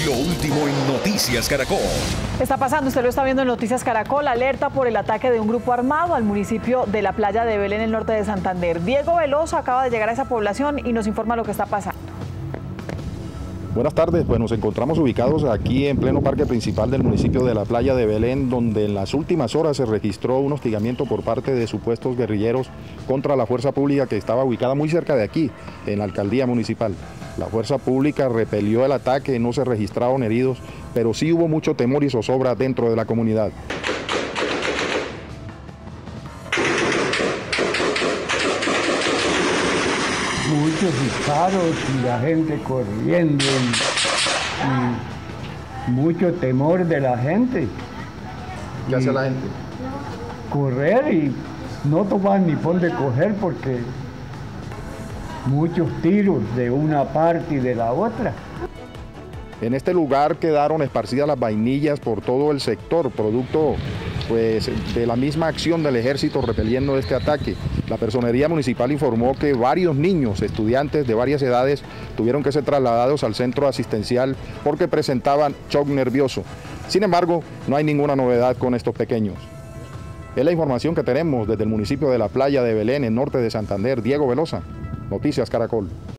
Lo último en Noticias Caracol. Está pasando, usted lo está viendo en Noticias Caracol, alerta por el ataque de un grupo armado al municipio de la Playa de Belén, en el norte de Santander. Diego Veloso acaba de llegar a esa población y nos informa lo que está pasando. Buenas tardes, pues nos encontramos ubicados aquí en pleno parque principal del municipio de la Playa de Belén, donde en las últimas horas se registró un hostigamiento por parte de supuestos guerrilleros contra la fuerza pública que estaba ubicada muy cerca de aquí, en la alcaldía municipal. La fuerza pública repelió el ataque, no se registraron heridos, pero sí hubo mucho temor y zozobra dentro de la comunidad. Muchos disparos y la gente corriendo y mucho temor de la gente. ¿Qué hace la gente? Correr y no tomar ni por de coger porque muchos tiros de una parte y de la otra. En este lugar quedaron esparcidas las vainillas por todo el sector, producto pues, de la misma acción del ejército repeliendo este ataque. La Personería Municipal informó que varios niños, estudiantes de varias edades, tuvieron que ser trasladados al centro asistencial porque presentaban shock nervioso. Sin embargo, no hay ninguna novedad con estos pequeños. Es la información que tenemos desde el municipio de la Playa de Belén, en norte de Santander. Diego Veloso, Noticias Caracol.